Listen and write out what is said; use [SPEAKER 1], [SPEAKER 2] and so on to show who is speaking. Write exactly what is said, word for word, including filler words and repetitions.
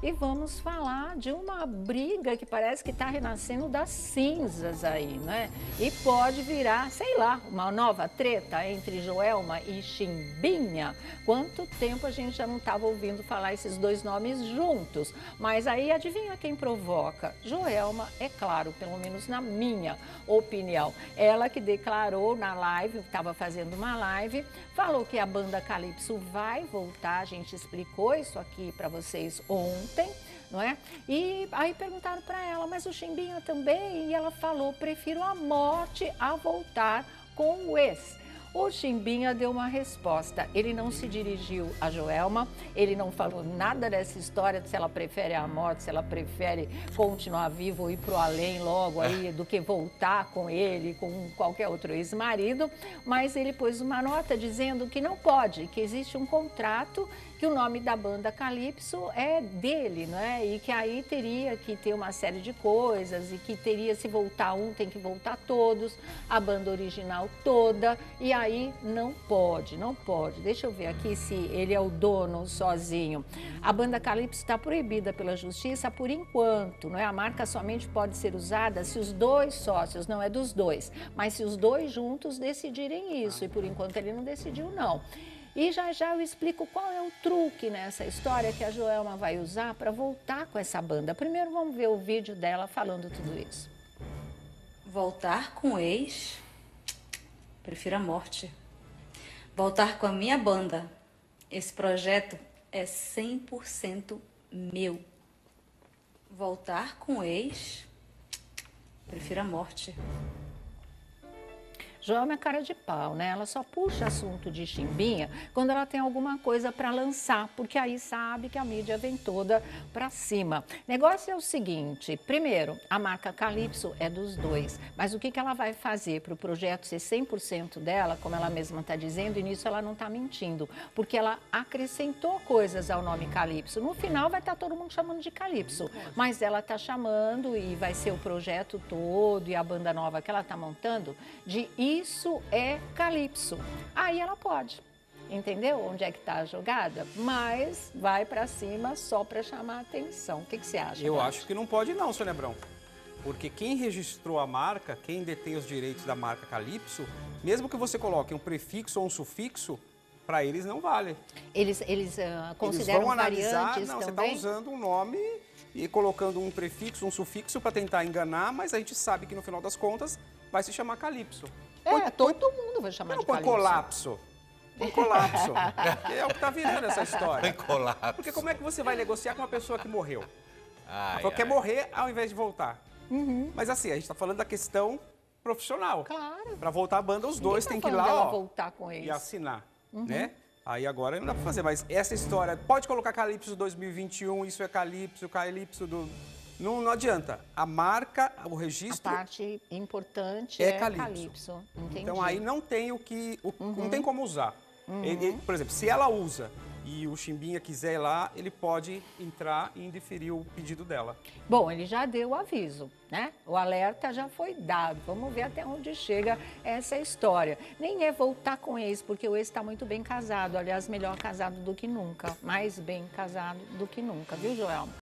[SPEAKER 1] e vamos falar de uma briga que parece que está renascendo das cinzas aí, né? E pode virar, sei lá, uma nova treta entre Joelma e Chimbinha. Quanto tempo a gente já não estava ouvindo falar esses dois nomes juntos? Mas aí adivinha quem provoca? Joelma, é claro, pelo menos na minha opinião. Ela que declarou na live, estava fazendo uma live, falou que a banda Calypso vai voltar, a gente explicou isso aqui para vocês ontem, não é? E aí perguntaram para ela, mas o Chimbinha também? E ela falou, prefiro a morte a voltar com o ex. O Chimbinha deu uma resposta, ele não se dirigiu a Joelma, ele não falou nada dessa história de se ela prefere a morte, se ela prefere continuar viva ou ir para o além logo aí, do que voltar com ele, com qualquer outro ex-marido, mas ele pôs uma nota dizendo que não pode, que existe um contrato, que o nome da banda Calypso é dele, né? E que aí teria que ter uma série de coisas e que teria, se voltar um, tem que voltar todos, a banda original toda, e aí não pode, não pode. Deixa eu ver aqui se ele é o dono sozinho. A banda Calypso está proibida pela justiça por enquanto, não é? A marca somente pode ser usada se os dois sócios, não é dos dois, mas se os dois juntos decidirem isso, e por enquanto ele não decidiu não. E já já eu explico qual é o truque nessa história que a Joelma vai usar para voltar com essa banda. Primeiro vamos ver o vídeo dela falando tudo isso.
[SPEAKER 2] Voltar com o ex? Prefiro a morte. Voltar com a minha banda. Esse projeto é cem por cento meu. Voltar com o ex? Prefiro a morte.
[SPEAKER 1] Joelma é cara de pau, né? Ela só puxa assunto de Chimbinha quando ela tem alguma coisa para lançar, porque aí sabe que a mídia vem toda para cima. Negócio é o seguinte, primeiro, a marca Calypso é dos dois, mas o que, que ela vai fazer para o projeto ser cem por cento dela, como ela mesma está dizendo, e nisso ela não está mentindo, porque ela acrescentou coisas ao nome Calypso. No final vai estar todo mundo chamando de Calypso, mas ela está chamando e vai ser o projeto todo e a banda nova que ela está montando de Isso é Calypso. Aí ela pode, entendeu? Onde é que está a jogada? Mas vai para cima só para chamar a atenção. O que, que você acha?
[SPEAKER 3] Eu
[SPEAKER 1] Paty?
[SPEAKER 3] acho que não pode não, Sônia Abrão. Porque quem registrou a marca, quem detém os direitos da marca Calypso, mesmo que você coloque um prefixo ou um sufixo, para eles não vale.
[SPEAKER 1] Eles, eles uh, consideram
[SPEAKER 3] Eles vão analisar,
[SPEAKER 1] variantes
[SPEAKER 3] não,
[SPEAKER 1] também?
[SPEAKER 3] você está usando um nome e colocando um prefixo, um sufixo para tentar enganar, mas a gente sabe que no final das contas vai se chamar Calypso.
[SPEAKER 1] É,
[SPEAKER 3] Põe-
[SPEAKER 1] todo
[SPEAKER 3] põe-
[SPEAKER 1] mundo vai chamar
[SPEAKER 3] Não
[SPEAKER 1] de
[SPEAKER 3] põe
[SPEAKER 1] Calypso.
[SPEAKER 3] colapso. Põe colapso. Que é o que está virando essa história.
[SPEAKER 4] Põe colapso.
[SPEAKER 3] Porque como é que você vai negociar com uma pessoa que morreu?
[SPEAKER 4] Ai,
[SPEAKER 3] Ela falou que quer
[SPEAKER 4] ai.
[SPEAKER 3] morrer ao invés de voltar. Mas assim, a gente está falando da questão profissional.
[SPEAKER 1] Claro.
[SPEAKER 3] Para voltar a banda, os dois
[SPEAKER 1] Ninguém
[SPEAKER 3] têm
[SPEAKER 1] tá
[SPEAKER 3] que ir
[SPEAKER 1] falando
[SPEAKER 3] lá,
[SPEAKER 1] dela
[SPEAKER 3] ó,
[SPEAKER 1] voltar com eles.
[SPEAKER 3] e assinar, né? Aí agora não dá para fazer, mas essa história, pode colocar Calypso dois mil e vinte e um, isso é Calypso, Calypso do... Não, não adianta. A marca, o
[SPEAKER 1] A
[SPEAKER 3] registro,
[SPEAKER 1] parte importante
[SPEAKER 3] É
[SPEAKER 1] é,
[SPEAKER 3] Calypso.
[SPEAKER 1] Calypso. Entendi.
[SPEAKER 3] então aí não tem o que, o- não tem como usar. Ele- ele- por exemplo, se ela usa e o Chimbinha quiser ir lá, ele pode entrar e indeferir o pedido dela.
[SPEAKER 1] Bom, ele já deu o aviso, né? O alerta já foi dado. Vamos ver até onde chega essa história. Nem é voltar com o ex, porque o ex está muito bem casado. Aliás, melhor casado do que nunca. Mais bem casado do que nunca, viu, Joelma?